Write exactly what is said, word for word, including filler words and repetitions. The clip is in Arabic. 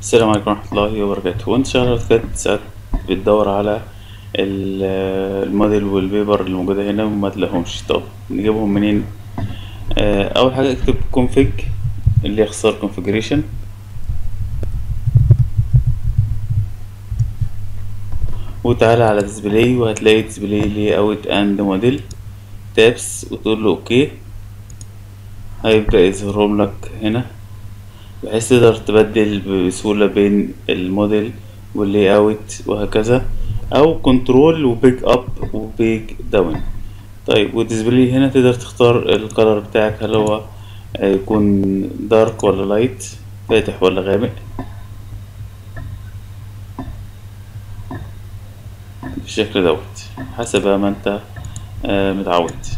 السلام عليكم ورحمة الله وبركاته. وانت شغال اوتوكاد ساعات بتدور على ال- الموديل والبيبر اللي موجودة هنا وما تلاقيهمش. طب نجيبهم منين؟ آه، أول حاجة اكتب config اللي يخسر configuration، وتعالى على display وهتلاقي display layout and model tabs وتقول له اوكي. هيبدأ يظهرهم لك هنا بحيث تقدر تبدل بسهولة بين الموديل واللاي اوت وهكذا، او كنترول وبيج اب وبيج داون. طيب والديسبلاي هنا تقدر تختار الكلر بتاعك، هل هو يكون دارك ولا لايت، فاتح ولا غامق، بالشكل دوت حسب ما انت آه، متعود.